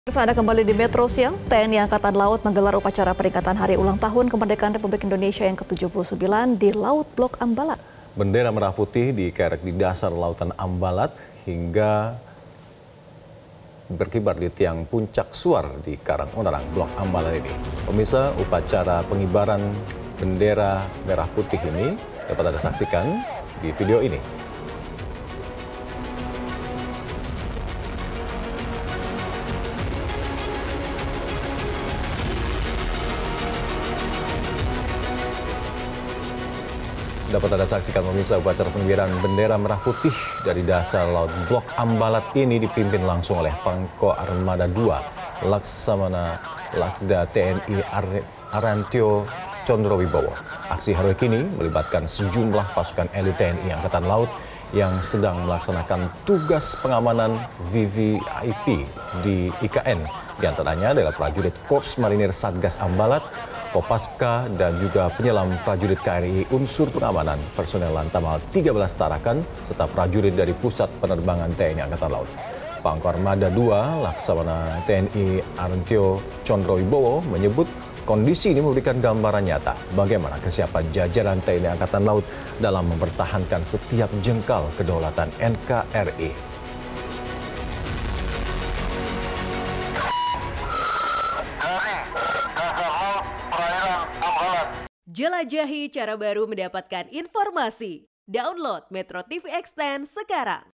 Anda kembali di Metro Siang, TNI Angkatan Laut menggelar upacara peringatan Hari Ulang Tahun Kemerdekaan Republik Indonesia yang ke-79 di Laut Blok Ambalat. Bendera merah putih dikerek di dasar lautan Ambalat hingga berkibar di tiang puncak suar di Karang Onarang Blok Ambalat ini. Pemirsa, upacara pengibaran bendera merah putih ini dapat Anda saksikan di video ini. Dapat Anda saksikan pemirsa, upacara pengibaran bendera merah putih dari dasar laut Blok Ambalat ini dipimpin langsung oleh Pangko Armada II Laksamana Laksda TNI Arantio Condrowibowo. Aksi heroik ini melibatkan sejumlah pasukan elit TNI Angkatan Laut yang sedang melaksanakan tugas pengamanan VVIP di IKN. Di antaranya adalah prajurit Korps Marinir Satgas Ambalat, Kopaska, dan juga penyelam prajurit KRI unsur pengamanan personel Lantamal 13 Tarakan, serta prajurit dari Pusat Penerbangan TNI Angkatan Laut. Pangko Armada II Laksamana TNI Arantio Condrowibowo menyebut kondisi ini memberikan gambaran nyata bagaimana kesiapan jajaran TNI Angkatan Laut dalam mempertahankan setiap jengkal kedaulatan NKRI. Jelajahi cara baru mendapatkan informasi. Download Metro TV Extend sekarang.